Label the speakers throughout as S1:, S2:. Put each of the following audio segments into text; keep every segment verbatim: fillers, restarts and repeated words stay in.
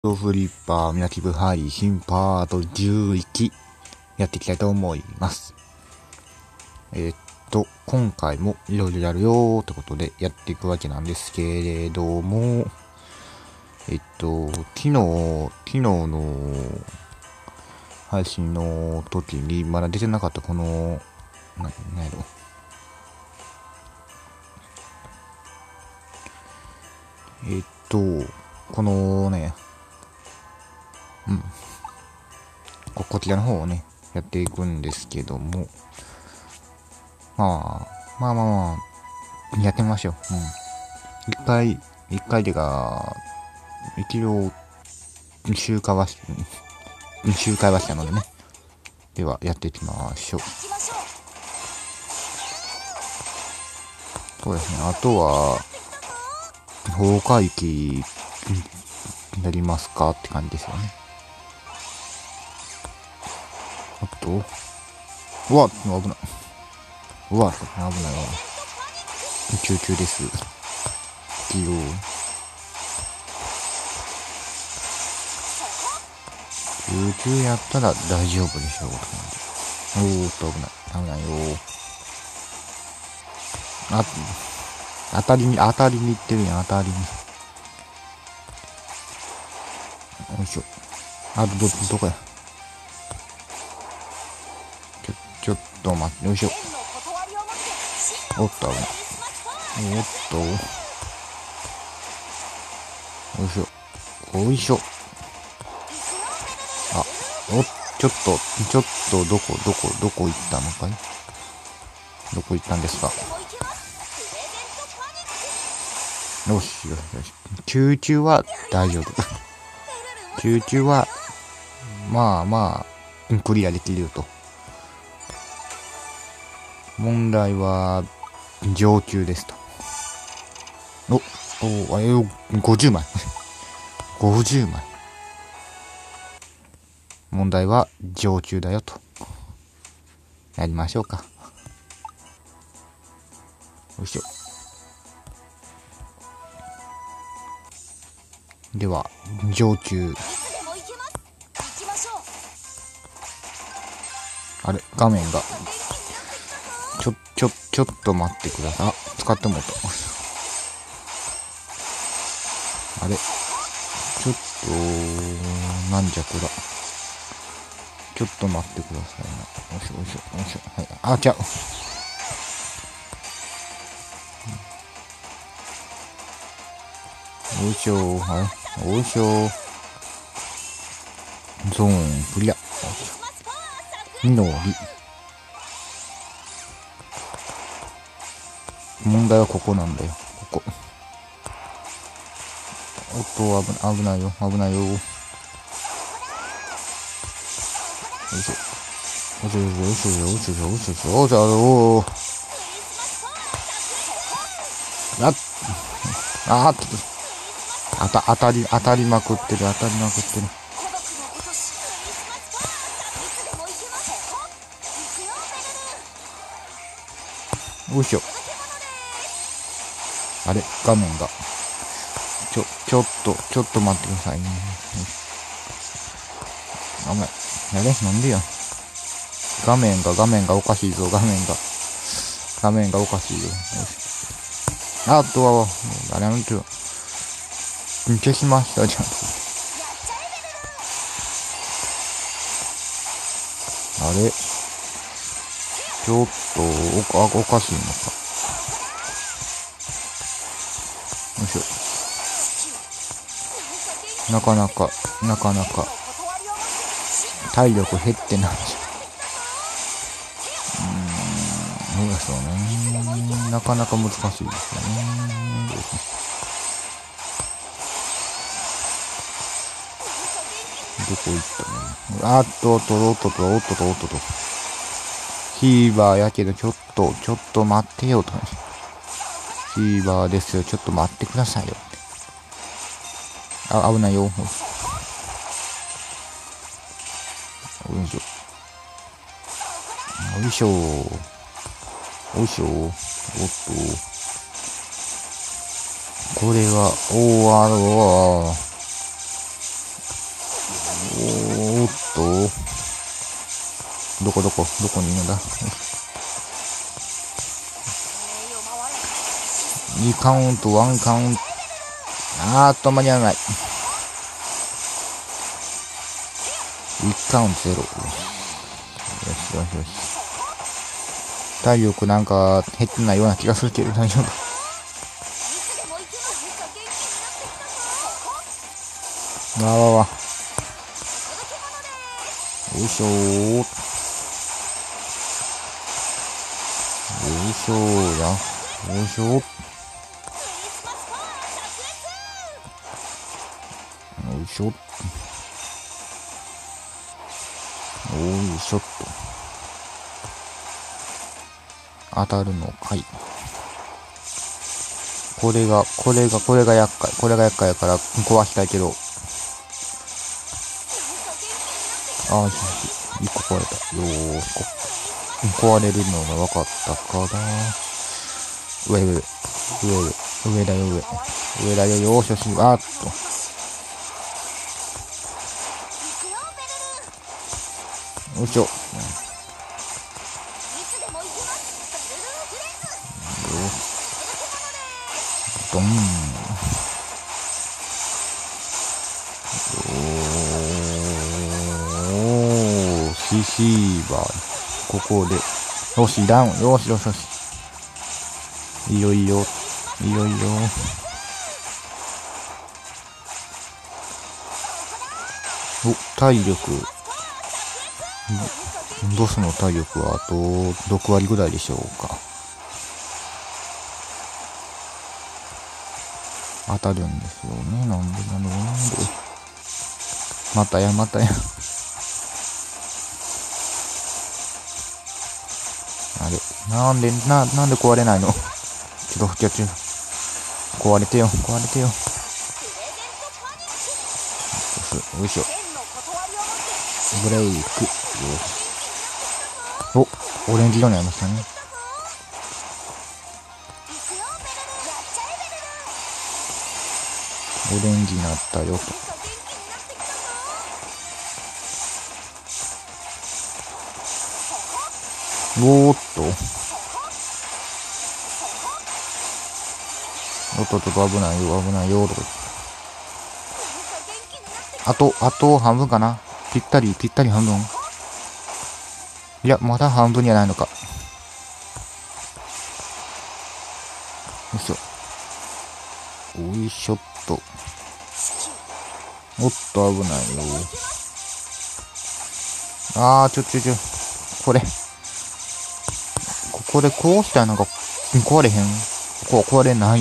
S1: フリッパー、ミラティブハリー、新パートじゅういちやっていきたいと思います。えー、っと、今回もいろいろやるよーってことでやっていくわけなんですけれども、えっと、昨日、昨日の配信の時にまだ出てなかったこの、な、なんやろ。えっと、このね、うん。こ、こちらの方をね、やっていくんですけども、まあ、まあまあまあ、やってみましょう。うん。一回、一回でが、一応、二周回はし、二周回はしたのでね。では、やっていきましょう。そうですね。あとは、崩壊機、やりますかって感じですよね。あと、うわ、危ない。うわ、危ないわ。集中です。黄色。集中やったら大丈夫でしょう。おーっと、危ない。危ないよ。あ、当たりに、当たりに行ってるやん、当たりに。よいしょ。あ、ど、どこや。ちょ、ちょっと待って、よいしょ。おっと、危ない。おっと。よいしょ。よいしょ。あ、お、ちょっと、ちょっと、どこ、どこ、どこ行ったのかい？どこ行ったんですか？よし、よし、よし。集中は大丈夫。集中は、まあまあ、クリアできると。問題は、上級ですと。お、お、あれよ、ごじゅうまい。ごじゅうまい。問題は上級だよと。やりましょうか。よいしょ。では、上級。あれ、画面が。ちょ、ちょ、ちょっと待ってください。あ、使ってもらった。あれ、ちょっと、なんじゃこら。ちょっと待ってくださいな。よいしょ、よいしょ、よいしょ。はい。あ、ちゃう。よいしょ、はい。よいしょ。ゾーンクリア。みのり。問題はここなんだよ。ここ。おっと、危ない、危ないよ。危ないよ。よいしょ。よいしょ、よいしょ、よいしょ、よいしょ、よいしょ、よいしょ、おー。あ、あーっと。あた、当たり、当たりまくってる、当たりまくってる。よいしょ。あれ、画面が。ちょ、ちょっと、ちょっと待ってくださいね。あ、め、やれ、なんでや。画面が、画面がおかしいぞ、画面が。画面がおかしいよ。よし。あとは、あれやめてよ。消しました、じゃん。あれちょっと、おか、おかしいのか。よいしょ。なかなか、なかなか、体力減ってない。うーん、そうですよね。なかなか難しいですよね。どこ行ったの？あっと、おっと、おっと、おっと、おっと、おっと、ヒーバーやけど、ちょっと、ちょっと待ってよと。ヒーバーですよ、ちょっと待ってくださいよ。あ、危ないよ。よいしょ。よいしょ。よいしょ。おっと。これは、おー、あのー、 おーっと、どこどこ、どこにいるんだ。にカウント、ワンカウント。あーっと、間に合わない。いちカウントゼロ。よしよしよし。体力なんか減ってないような気がするけど大丈夫。わわわ。よいしょー。よいしょーだ。よいしょー。よいしょ。よいしょっと。当たるのかい。これが、これが、これが厄介。これが厄介やから壊したいけど。ああ、一個壊れた。よーし、こ壊れるのが分かったかな。上上、上上、上だよ上。上だよ、よーしよし、あーっと。よいしょ。ドン。おー、シーシーバー。ここで。よし、ダウン。よしよしよし。いいよいいよ。いいよいいよ。お、体力。ボスの体力はあとろく割ぐらいでしょうか。当たるんですよね。なんでなんでなんで。またやまたや。あれなんでななんで壊れないの。ちょっとちょちょ壊れてよ壊れてよ。よいしょ。ブレイク。よし。お、オレンジ色になりましたね。オレンジになったよと。おーっと。おっとっと危ないよ、危ないよ、とか。あと、あと半分かな。ぴったり、ぴったり半分。いや、まだ半分にはないのか。よいしょ。おいしょっと。おっと、危ないよ。あー、ちょちょちょ。これ。ここでこうしたらなんか、壊れへん。こう、壊れない。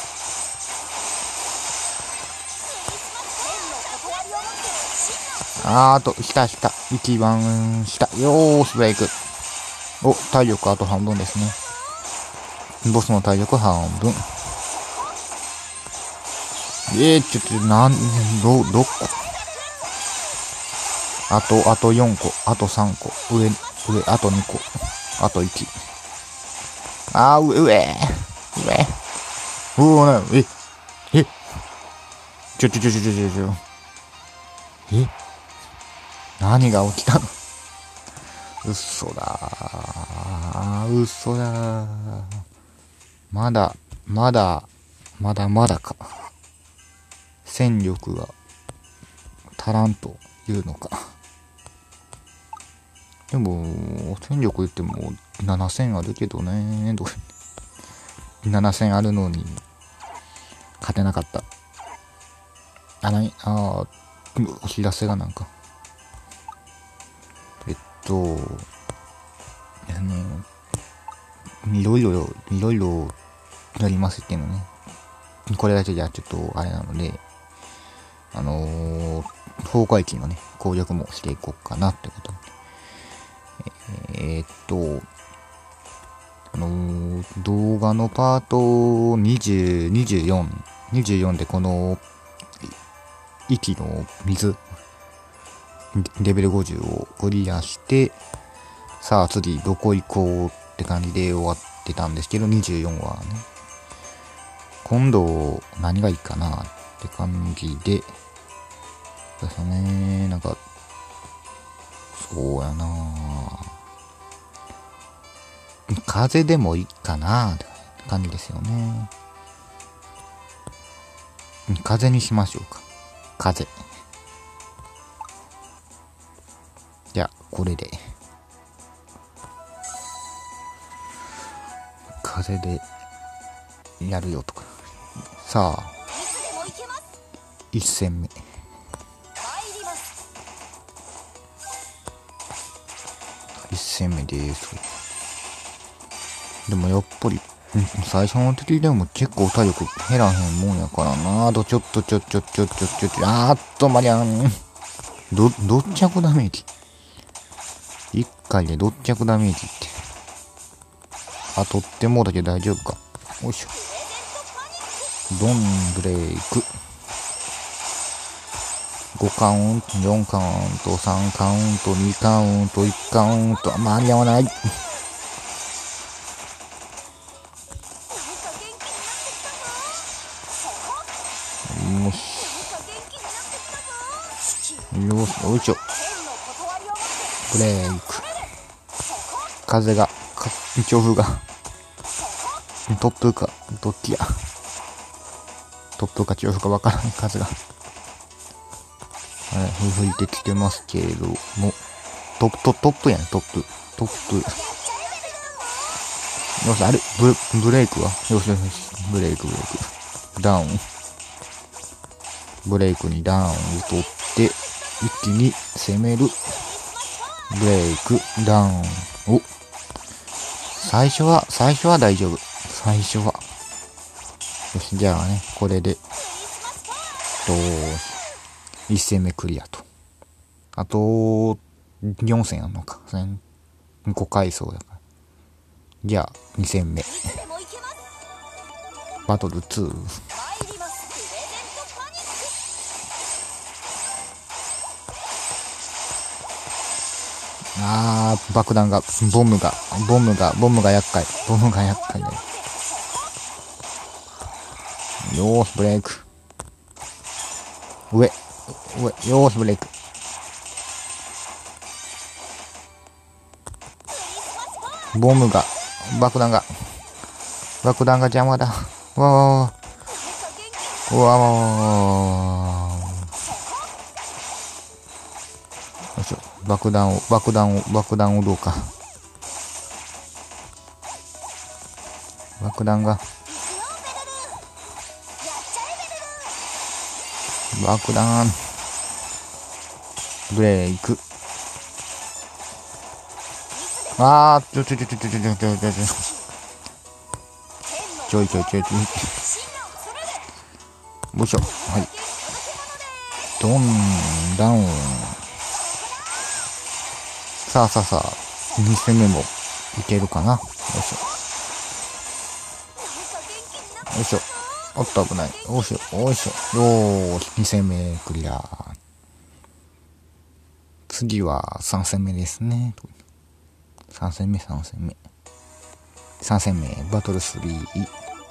S1: あーと、下下。一番下。よーし、ブレイク。お、体力あと半分ですね。ボスの体力半分。えー、ちょっと、なん、ど、どこあと、あとよんこ。あとさんこ。上、上、あとにこ。あといち。あー、上、上。上。うわ、な、え、え。ちょちょちょちょちょちょちょ。え何が起きたの。嘘だー。嘘だー。まだ、まだ、まだまだか。戦力が足らんというのか。でも、戦力言ってもななせんあるけどね。ななせんあるのに、勝てなかった。あ、なに、あー、お知らせがなんか。えっと、ね、いろいろ、いろいろやりますっていうのね。これだけじゃちょっとあれなので、あのー、崩壊期のね、攻略もしていこうかなってこと。えー、っと、あのー、動画のパートにじゅう、にじゅうよん、にじゅうよんでこの、息の水、レベルごじゅうをクリアして、さあ次どこ行こうって感じで終わってたんですけど、にじゅうよんはね、今度何がいいかなって感じで、 ですよね。なんか、そうやな風でもいいかなって感じですよね。風にしましょうか。風。じゃあ、これで。風でやるよとか。さあ、一戦目。一戦目です。でもやっぱり、最初の敵でも結構体力減らへんもんやからな。あとちょっとちょちょちょちょちょちょ、あーっとまりゃん。ど、どっちゃくダメージ。一回でどっちゃくダメージって。あ、取ってもうだけ大丈夫か。よいしょ。ドンブレイク。ごカウント、よんカウント、さんカウント、にカウント、いちカウント、間に合わない。よし。よし、よいしょ。ブレイク。風が、か強風が。突風か、どっちや。突風か強風かわからん風が。はい、吹いてきてますけれども。トップ、トップやね、トップ。トップ。よし、あれ、ブ、ブレイクはよしよしよし。ブレイク、ブレイク。ダウン。ブレイクにダウンを取って、一気に攻める。ブレイク、ダウン。お。最初は、最初は大丈夫。最初は。よし、じゃあね、これで、と、一戦目クリアと。あと、よん戦やんのか。ご回走だから。じゃあ、に戦目。バトルツー。あー、爆弾が、ボムが、ボムが、ボムが厄介。ボムが厄介だよ。よーし、ブレイク。上。上。よーし、ブレイク。ボムが、爆弾が、爆弾が邪魔だ。わわわわわわわ。よいしょ。爆弾を、爆弾を、爆弾をどうか。爆弾が。爆弾。ブレイク。あー、ちょちょちょちょちょちょちょちょちょちょ。ちょいちょいちょいちょい。よいしょ。はい。ドン、ダウン。さあさあさあ、に戦目もいけるかな。よいしょ。よいしょ。おっと危ない。よいしょ。よいしょ。よーし。に戦目クリア。次はさん戦目ですね。さん戦目、さん戦目。さん戦目、バトルスリー。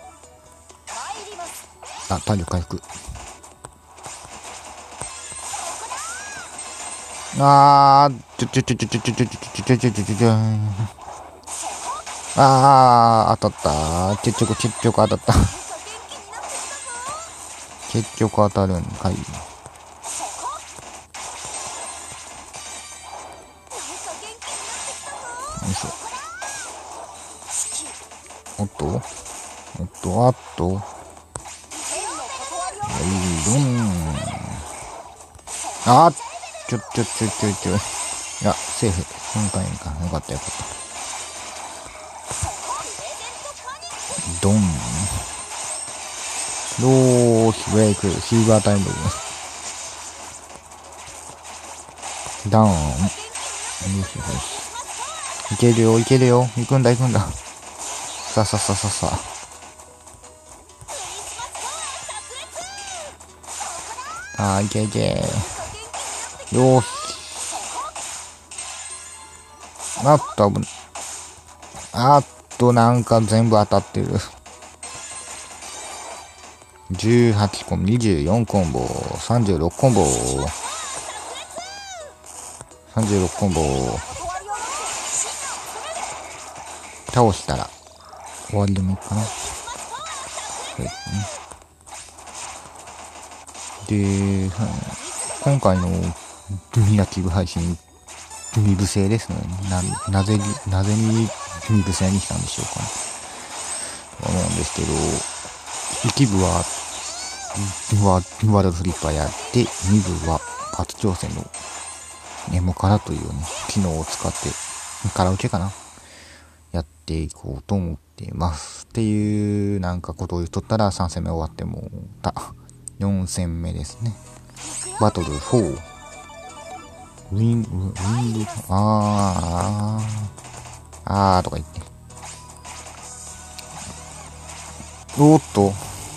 S1: あ、体力回復。あー、ちょちょちょちょちょちょちょちょちょちょちょちょちょちょ。あー、当たった。結局、結局当たった。結局当たるんかい。よいしょ。おっとおっと、あっと。はい、どん。あー、ちょちょちょちょちょ。いや、セーフ。今回か。よかったよかった。ドン。ロースブレイク、シーバータイム。ダウン。よしよし。いけるよ、いけるよ。行くんだ、行くんだ。さあさあさあさあさあ。あー、いけいけ。よーし。あっと、危ない。あっと、なんか全部当たってる。じゅうはちコンボ、にじゅうよんコンボ、さんじゅうろくコンボ。 さんじゅうろくコンボ倒したら終わりでもいいかな。そうですね。で、今回のミラティブ配信、二部制ですね。な、なぜ、なぜに二部制にしたんでしょうかね。思うんですけど、一部は、ワールドフリッパーやって、二部は初挑戦のネモカラというね、機能を使って、カラオケかなやっていこうと思っています。っていう、なんかことを言っとったらさん戦目終わってもうた。よん戦目ですね。バトルフォー。ウィン、ウィング、あー、あーとか言って。おーっと。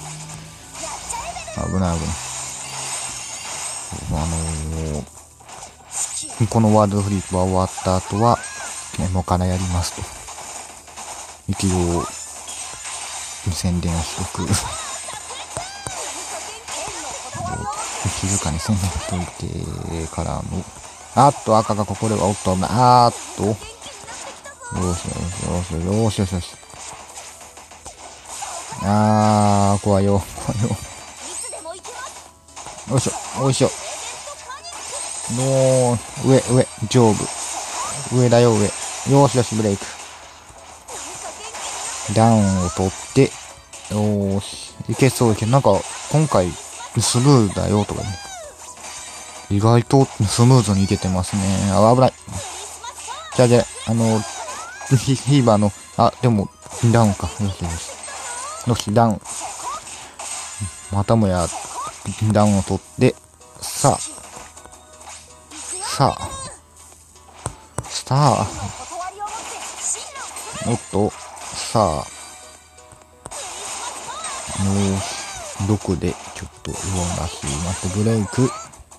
S1: 危ない危ない。あのー、このワールドフリップが終わった後は、メモからやりますと。一応、宣伝をしとく。静かに宣伝しといてからの、あっと、赤がここではおっと、あーっと、よしよしよしよしよしよし。あー、怖いよ、怖いよ。よいしょ、よいしょ。のー、上、上、上部。上だよ、上。よしよし、ブレイク。ダウンを取って、よーし。いけそうだけど、なんか、今回、スムーだよ、とかね。意外とスムーズにいけてますね。あ、危ない。じゃあじゃあ、あの、ヒーバーの、あ、でも、ダウンか。よしよし。よし、ダウン。またもや、ダウンを取って、さあ、さあ、スター、おっと、さあ、よーし、ろくでちょっと上出しまして、ブレイク。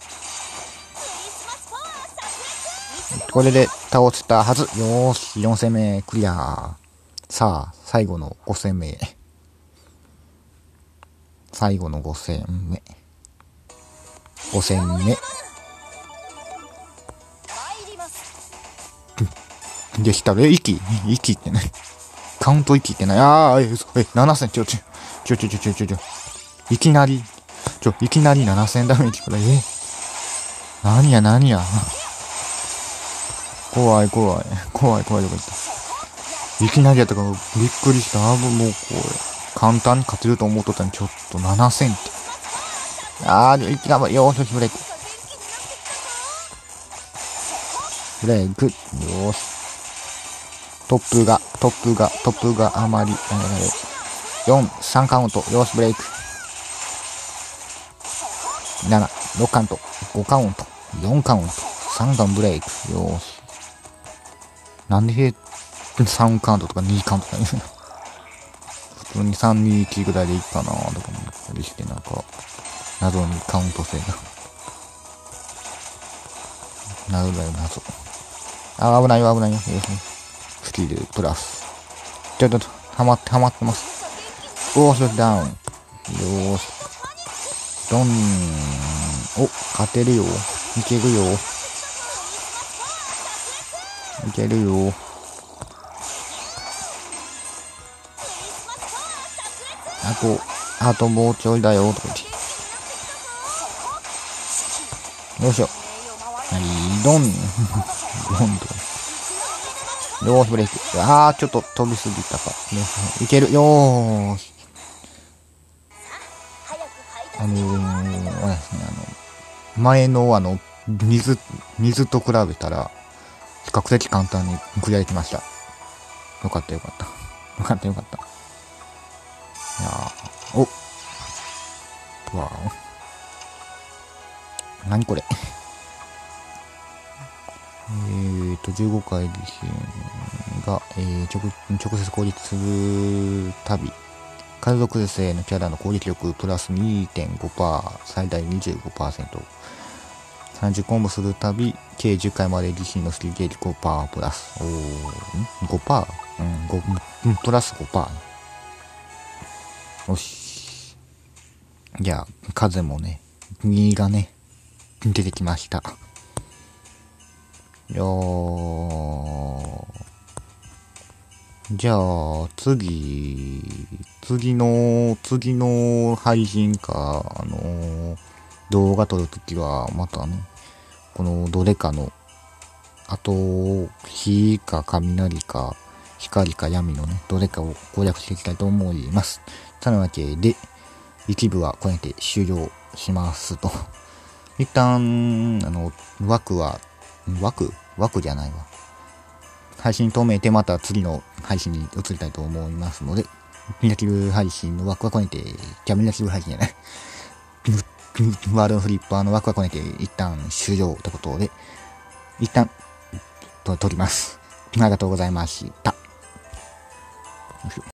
S1: これで倒したはず。よーし、よん戦目クリア。さあ、最後のご戦目。最後のご戦目。ご戦目。できたら、え、息息ってない。カウント息ってない。あー、え、え、なな戦、ちょ、ちょ、ちょ、ちょ、ちょ、ちょ、ちょ、ちょ、いきなり、ちょ、いきなりなな戦ダメージくらい。え、何や、何や。怖い、怖い、怖い、怖いとか言った。いきなりやったから、びっくりした。あぶ、もう、こう、簡単に勝てると思っとったのに、ちょっとなな戦って。あー、いきなり、よーし、よし、ブレイク。ブレイク。よーし。トップが、トップが、トップがあまり、よん、さんカウント。よし、ブレイク。なな、ろくカウント。ごカウント。よんカウント。さんカウントブレイク。よーし。なんでさんカウントとかにカウントとか言うの普通にさん、に、いちぐらいでいいかなとか思ったりして、なんか、謎にカウント制が。謎だよ、謎。あ、危ないよ、危ないよ。よし、スキルプラス。ちょっと、はまって、はまってます。おーし、ダウン。よーし。ドン。お、勝てるよ。いけるよ。いけるよ。あと、あともうちょいだよ、とか言って。よいしょ。はい、ドン。ドンとか。よーし、ブレイク。あー、ちょっと飛びすぎたか。いける。よーし。あのー、あれですね、あの、前のあの、水、水と比べたら、比較的簡単にクリアできました。よかったよかった。よかったよかった。いやー、おわー。何これ。えーと、じゅうごかい地震が、えー、直、直接攻撃するたび、海賊性のキャラの攻撃力プラス にてんごパーセント、最大 にじゅうごパーセント。さんじゅうコンボするたび、計じゅっかいまで自身のスキルゲージ ごパーセント プラス。おー、ん ?ごパーセント? うん、ご、うん、プラス ごパーセント。よし。じゃあ、風もね、にがね、出てきました。 いやー、じゃあ、次、次の、次の配信か、あのー動画撮るときは、またね、このどれかの、あと、火か雷か、光か闇のね、どれかを攻略していきたいと思います。というわけで、一部はこれで終了しますと。一旦、あの、枠は、枠枠じゃないわ。配信止めてまた次の配信に移りたいと思いますので、ミラキル配信の枠はこれで、じゃあミラキル配信じゃない。ワールドフリッパーの枠はこれで一旦終了ということで、一旦、と、撮ります。ありがとうございました。